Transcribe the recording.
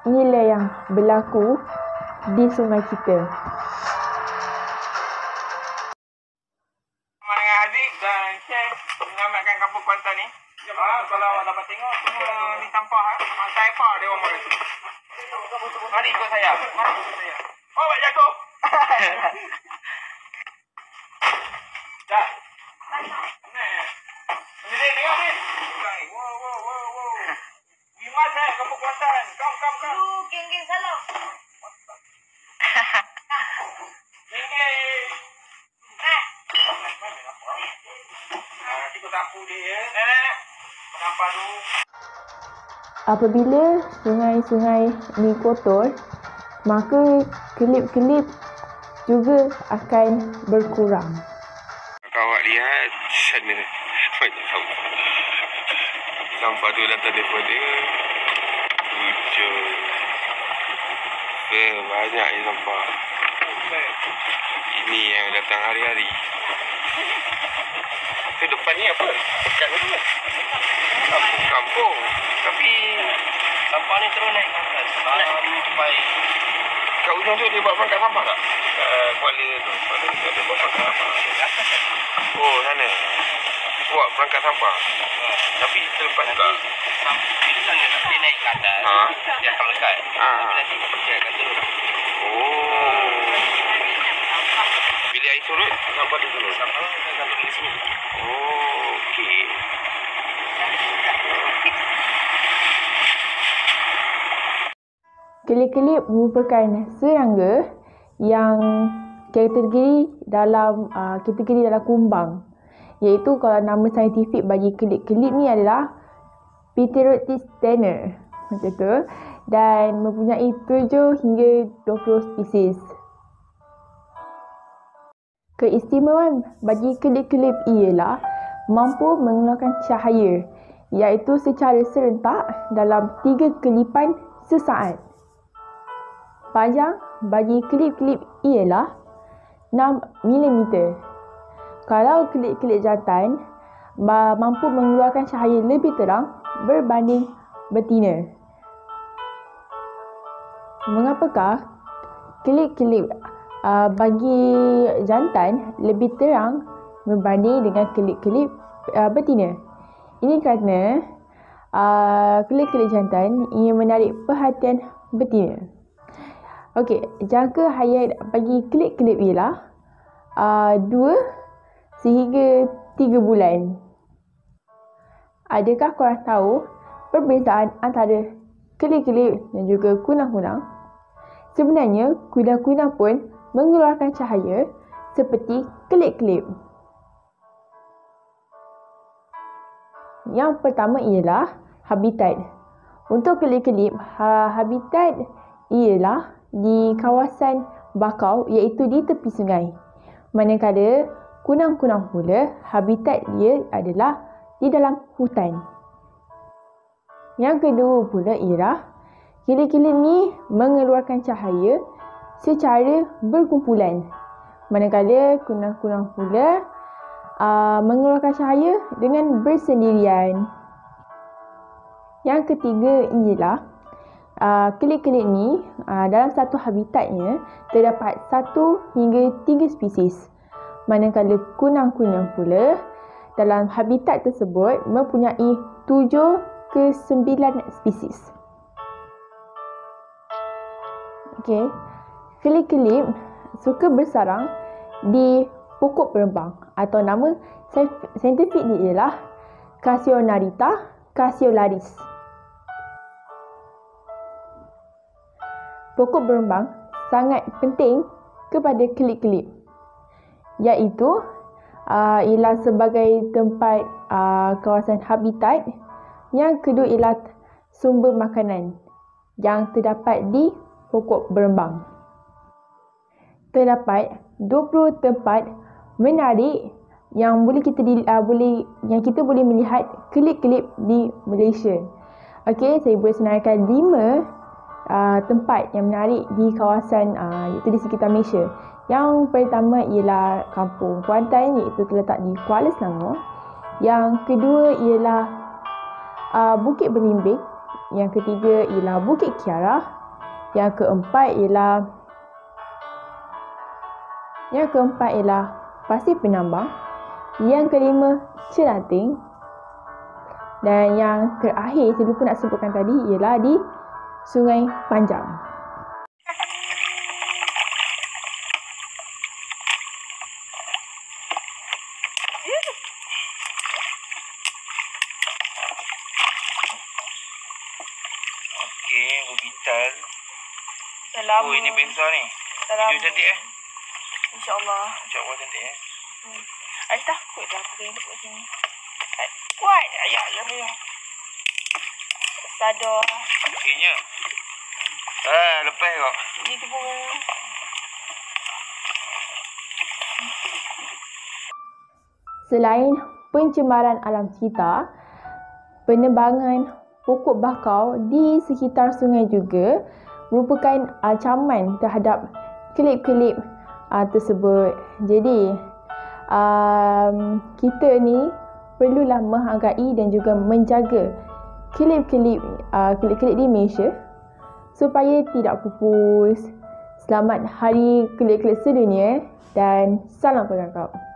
inilah yang berlaku di sungai kita. Dengan adik dan Syekh menyelamatkan kampung Kuantan ni. Kalau awak dapat tengok semua ni sampah sampah dia orang boleh. Mari ikut saya. Oh, baik jatuh. Dah. Ni tengok ni. Wow. Gimas kampung Kuantan. Kam. Lu geng-geng salam. Geng. Kita sapu dia. Nampak dulu. Apabila sungai-sungai ni kotor, maka kelip-kelip juga akan berkurang. Kalau awak lihat sana banyak sampah. Sampah tu datang daripada hujung. Banyak ni sampah. Ini yang datang hari-hari. Itu depan ni apa? Pekan tu kan? Kampung. Tapi Sampah ni terus naik ke atas. Sampai kat ujung tu dia buat pangkat sampah tak? Kuala tu. Kuala tu dia buat pangkat sampah. Oh, sana. Buat pangkat sampah. Tapi terlepas juga. dia naik ke atas. Dia akan lekat. Tapi nanti dia akan turun. Oh. Bila air surut, sampah tu turun. Sampah dia akan turun di sini. Oh, okey. Kelip-kelip merupakan serangga yang kategori dalam kumbang, iaitu kalau nama saintifik bagi kelip-kelip ni adalah Pterotis tenor macam tu, dan mempunyai 7 hingga 20 spesies. Keistimewaan bagi kelip-kelip ialah mampu mengeluarkan cahaya, iaitu secara serentak dalam 3 kelipan sesaat. Panjang bagi kelip-kelip ialah 6mm. Kalau kelip-kelip jantan mampu mengeluarkan cahaya lebih terang berbanding betina. Mengapakah kelip-kelip bagi jantan lebih terang berbanding dengan kelip-kelip betina? Ini kerana kelip-kelip jantan ingin menarik perhatian betina. Okey, jangka hayat bagi kelip-kelip ialah 2 sehingga 3 bulan. Adakah korang tahu perbezaan antara kelip-kelip dan juga kunang-kunang? Sebenarnya, kunang-kunang pun mengeluarkan cahaya seperti kelip-kelip. Yang pertama ialah habitat. Untuk kelip-kelip, habitat ialah di kawasan bakau, iaitu di tepi sungai. Manakala kunang-kunang pula habitat dia adalah di dalam hutan. Yang kedua pula ialah kelip-kelip ni mengeluarkan cahaya secara berkumpulan. Manakala kunang-kunang pula mengeluarkan cahaya dengan bersendirian. Yang ketiga ialah kelip-kelip ni dalam satu habitatnya terdapat 1 hingga 3 spesies. Manakala kunang-kunang pula dalam habitat tersebut mempunyai 7 ke 9 spesies. Okey. Kelip-kelip suka bersarang di pokok berembang atau nama saintifik dia ialah Cassionarita cassiolaris. Pokok berembang sangat penting kepada kelip-kelip, iaitu ialah sebagai tempat kawasan habitat. Yang kedua ialah sumber makanan yang terdapat di pokok berembang. Terdapat 20 tempat menarik yang kita boleh melihat kelip-kelip di Malaysia. Okey, saya boleh senaraikan 5 tempat yang menarik di kawasan iaitu di sekitar Malaysia. Yang pertama ialah Kampung Kuantan, iaitu terletak di Kuala Selangor. Yang kedua ialah Bukit Belimbing, Yang ketiga ialah Bukit Kiara. Yang keempat ialah Pasir Penambang. Yang kelima Cerating. Dan yang terakhir saya lupa nak sebutkan tadi ialah di Sungai Panjang. Okey, berbintal. Salam. Oh, ini beza ni. Salam. Video cantik InsyaAllah. InsyaAllah cantik I takut dah aku kena kat sini. Kuat. Ayah. Sadar. Okeynya. Lepas kau. Ni tu pun. Selain pencemaran alam sekitar, penebangan pokok bakau di sekitar sungai juga merupakan ancaman terhadap kelip-kelip tersebut. Jadi, kita ni perlulah menghargai dan juga menjaga kelip-kelip di Malaysia supaya tidak pupus. Selamat Hari Kelip-kelip Sedunia dan salam pengangkap.